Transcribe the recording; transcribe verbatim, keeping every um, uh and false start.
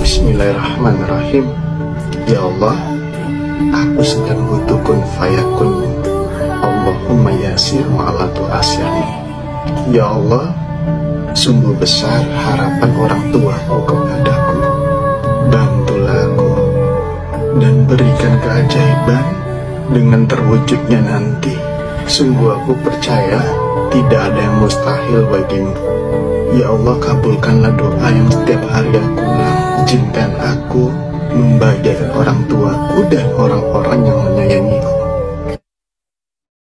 Bismillahirrahmanirrahim. Ya Allah, aku sedang butuh kun fayakun. Allahumma yasir ma'ala tu'asirni. Ya Allah, sungguh besar harapan orang tuaku kepadaku. Bantulah aku dan berikan keajaiban dengan terwujudnya nanti. Sungguh aku percaya tidak ada yang mustahil bagimu. Ya Allah, kabulkanlah doa yang setiap hari aku ulang. Izinkan aku membahagiakan orang tuaku dan orang-orang yang menyayangiku.